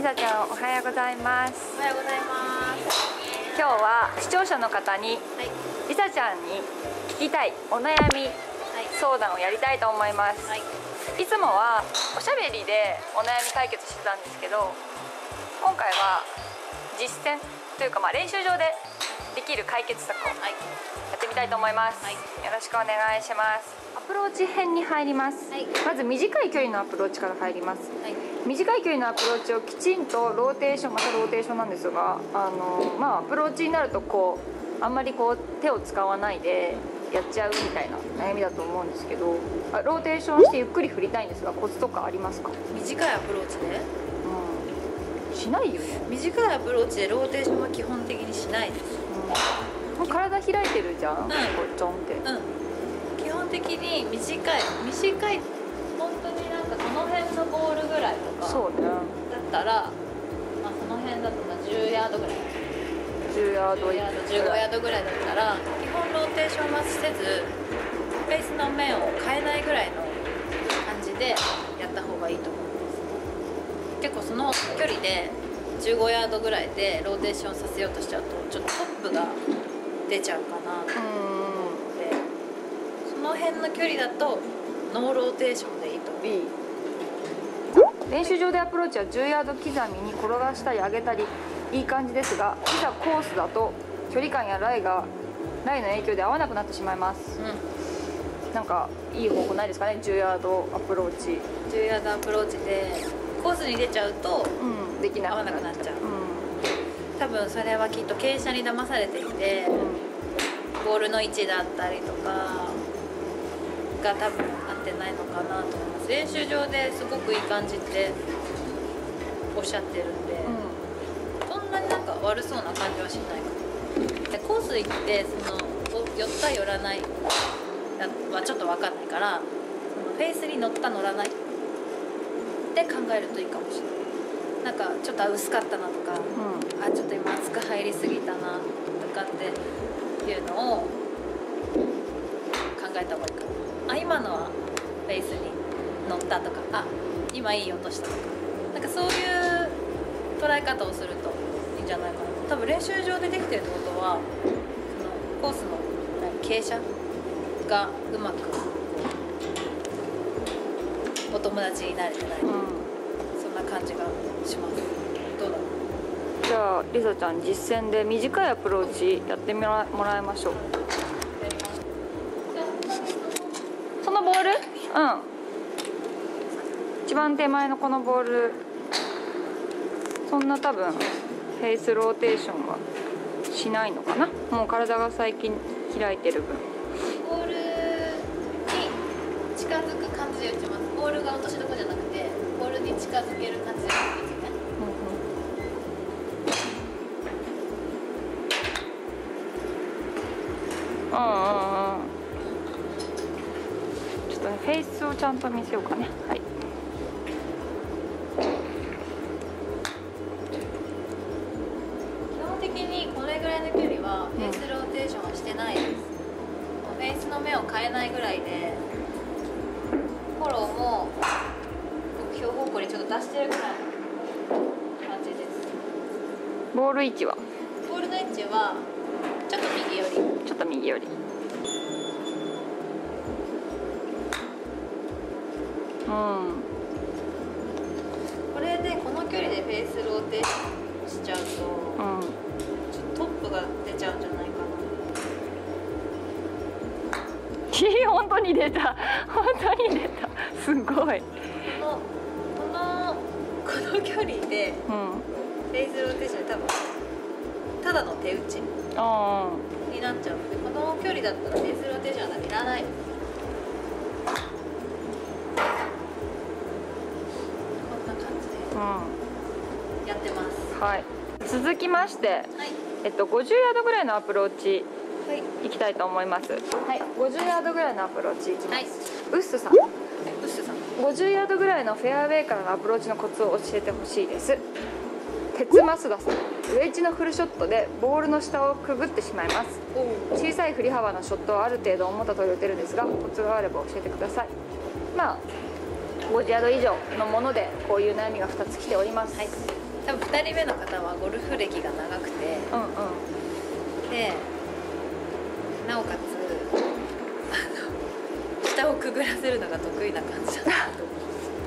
さちゃん、おはようございます。 おはようございます。 今日は視聴者の方に、りさちゃんに聞きたいお悩み相談をやりたいと思います。いつもはおしゃべりでお悩み解決してたんですけど、今回は実践というか、練習場でできる解決策をやってみたいと思います。よろしくお願いします。アプローチ編に入ります。まず短い距離のアプローチから入ります。短い距離のアプローチをきちんとローテーション、またローテーションなんですが、アプローチになるとあんまり手を使わないでやっちゃうみたいな悩みだと思うんですけど、ローテーションしてゆっくり振りたいんですが、コツとかありますか？ 短いアプローチで、 しないよね。 短いアプローチでローテーションは基本的にしないです。 体開いてるじゃん、ちょんって。 基本的に短い本当になんかこの辺のボールぐらいとかそうねだったら、この辺だと10ヤードぐらい、 10ヤード、 15ヤードぐらいだったら、基本ローテーションはせずフェースの面を変えないぐらいの感じでやった方がいいと思います。結構その距離で15ヤードぐらいでローテーションさせようとしちゃうと、ちょっとトップが出ちゃうかなと思って、その辺の距離だとノーローテーションでいいと思います。 練習場でアプローチは10ヤード刻みに転がしたり上げたりいい感じですが、いざコースだと距離感やライの影響で合わなくなってしまいます。なんかいい方法ないですかね？10ヤードアプローチ、 10ヤードアプローチでコースに出ちゃうとできな合わなくなっちゃう。多分それはきっと傾斜に騙されていて、ボールの位置だったりとかが多分合ってないのかなと思います。練習場ですごくいい感じっておっしゃってるんで、そんなになんか悪そうな感じはしないかな。でコース行ってその寄った寄らないはちょっと分かんないから、そのフェースに乗った乗らないって考えるといいかもしれない。なんかちょっと薄かったなとか、ちょっと今厚く入りすぎたなとかっていうのを考えた方がいいかな。今のはフェースに乗ったとか、今いい音したとか、なんかそういう捉え方をするといいんじゃないかな。多分練習場でできてるってことは、そのコースの傾斜がうまくお友達になれてない、そんな感じがします。どうだろう。 じゃありさちゃん、実践で短いアプローチやってもらいましょう。そのボール、一番手前のこのボール、そんな多分フェースローテーションはしないのかな。もう体が最近開いてる分、 ボールに近づく感じで打ちます。ボールが落としどこじゃなくて、ボールに近づける感じで打つんですよね。 ちょっとね、フェイスをちゃんと見せようかね。 基本的にこれぐらいの距離はフェースローテーションはしてないです。フェースの目を変えないぐらいで、フォローも目標方向にちょっと出してるぐらいの感じです。 ボール位置はボールの位置はちょっと右寄り。 ちょっと右寄り。 これでこの距離でフェースローテーションしちゃうと、ちょっとトップが出ちゃうんじゃないかな。 本当に出た、本当に出た、すごい。 この距離でフェースローテーション多分ただの手打ちになっちゃうので、この距離だったらフェースローテーションはいらないです。こんな感じでやってます。 続きまして、50ヤードぐらいのアプローチいきたいと思います。50ヤードぐらいのアプローチいきます。ウッスさん、50ヤードぐらいのフェアウェイからのアプローチのコツを教えてほしいです。鉄増田さん、ウェッジのフルショットでボールの下をくぐってしまいます。小さい振り幅のショットはある程度思った通り打てるんですが、コツがあれば教えてください。50ヤード以上のものでこういう悩みが2つ来ております。 多分2人目の方はゴルフ歴が長くて、でなおかつ下をくぐらせるのが得意な感じだなと思う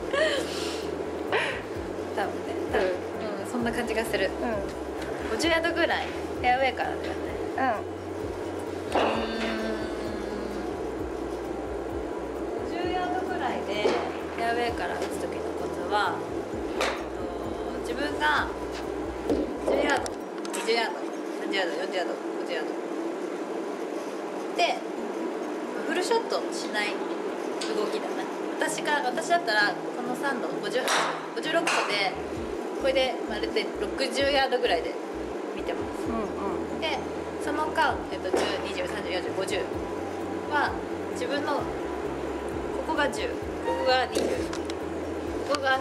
多分ね、そんな感じがする。50ヤードぐらいフェアウェイからだよね。50ヤードぐらいでフェアウェイから打つ時のコツは、自分が10ヤード、20ヤード、30ヤード、40ヤード、50ヤードでフルショットしない動きだね。私だったらこの3度56度でこれでまるで60ヤードぐらいで見てます。でその間、10、20、30、40、50は自分のここが10、ここが20、ここが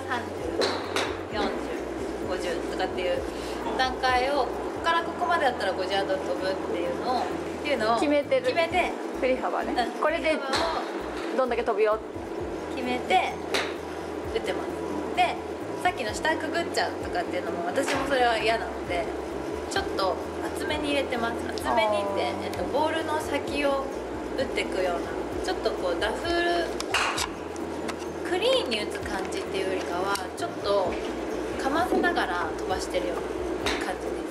30、40、50とかっていう段階を、ここからここまでだったら50ヤード飛ぶっていうのを決めて振り幅ね、これでどんだけ飛ぶよ決めて打ってます。でさっきの下くぐっちゃうとかっていうのも私もそれは嫌なので、ちょっと厚めに入れてます。厚めにって、ボールの先を打っていくような、ちょっとこうダフルクリーンに打つ感じっていうよりかは、ちょっとかませながら飛ばしてるような感じです。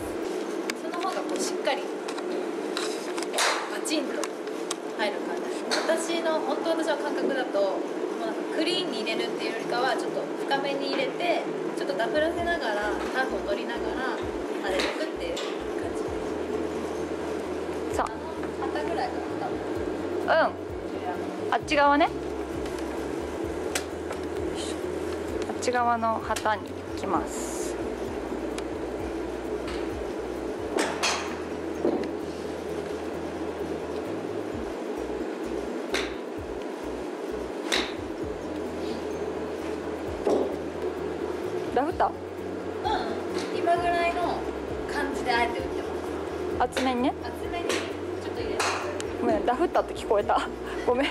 その方がこうしっかりバチンと入る感じです。私の感覚だと、クリーンに入れるっていうよりかはちょっと深めに入れて、ちょっとダフらせながらターフを取りながら跳ねていくっていう感じです。 さあ旗ぐらいかな、 あっち側ね、あっち側の旗に行きます。ダフった？ 今ぐらいの感じであえて打ってます。 厚めにね。 厚めにちょっと入れて。 ごめん、ダフったって聞こえた。ごめん。 こ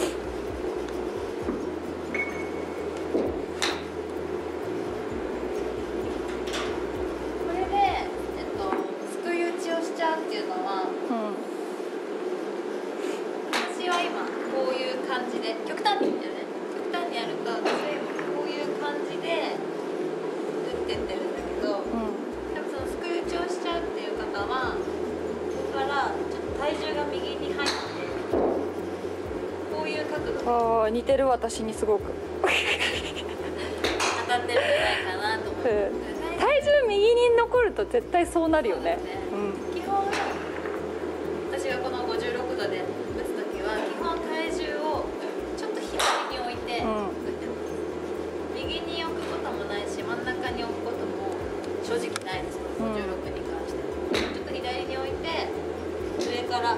れで、すくい打ちをしちゃうっていうのは、私は今こういう感じで極端にやると、こういう感じで打ってってるんだけど、多分そのすくい打ちをしちゃうっていう方は、ここからちょっと体重が右に入ってこういう角度。 似てる、私にすごく。 当たってるんじゃないかなと思って。 体重右に残ると絶対そうなるよね。 基本私がこの56度で打つときは基本体重をちょっと左に置いて打ってます。右に置くこともないし、真ん中に置くことも正直ないです。56に関してちょっと左に置いて上から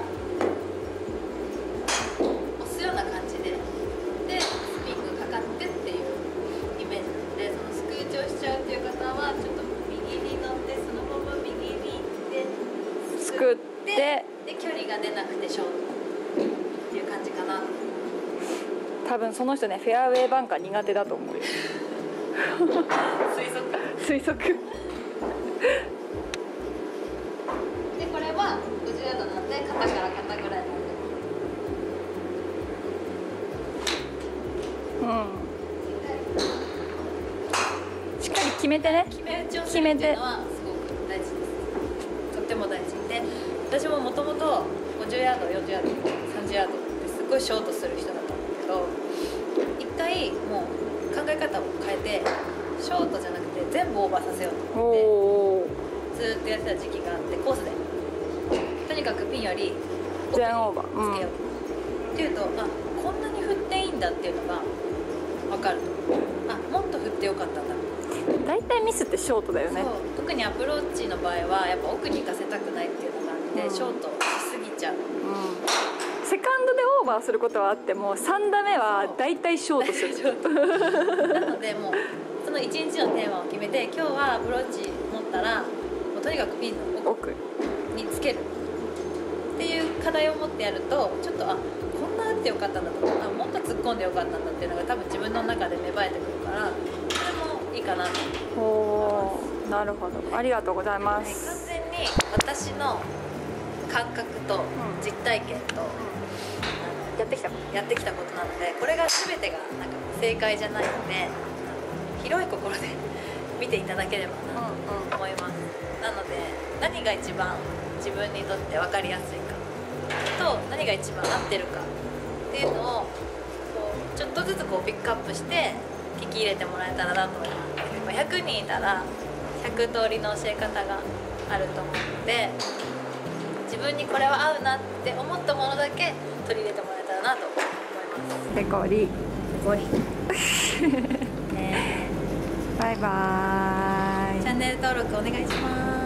押すような感じでスピンがかかってっていうイメージなので、そのすくい打ちをしちゃうっていう方はちょっと右に乗ってそのまま右に行ってすくってで距離が出なくてショートっていう感じかな。 多分その人ね、フェアウェイバンカー苦手だと思うよ。推測。 でこれは50ヤードなんで肩から肩ぐらいなんで。 しっかり決めてね。 決め打ちをするっていうのはすごく大事です。とっても大事で、私ももともと50ヤード、40ヤード、30ヤードってすごいショートする人だったんだけど、一回もう考え方を変えてショートじゃなくて全部オーバーさせようと思ってずっとやってた時期があって、コースでとにかくピンより奥につけようっていうと、こんなに振っていいんだっていうのが分かると。もっと振ってよかったんだ。 大体ミスってショートだよね。 特にアプローチの場合はやっぱ奥に行かせたくないっていうのがあって、ショートしすぎちゃう。 セカンドでオーバーすることはあっても、3打目は大体ショートする。 なのでもうその1日のテーマを決めて、今日はアプローチ持ったらもうとにかくピンの奥につけるっていう課題を持ってやると、ちょっとこんな打ってよかったんだとか、もっと突っ込んでよかったんだっていうのが多分自分の中で芽生えてくるから、それもいいかなと思います。 なるほど、ありがとうございます。 完全に私の感覚と実体験と、 やってきたことなので、これが全てがなんか正解じゃないので、広い心で見ていただければなと思います。なので何が一番自分にとって分かりやすいかと、何が一番合ってるかっていうのをこうちょっとずつこうピックアップして聞き入れてもらえたらなと思います。100人いたら100通りの教え方があると思うので、自分にこれは合うなって思ったものだけ取り入れてもらえたらなと思います。 ペコリね、 バイバーイ。 チャンネル登録お願いします。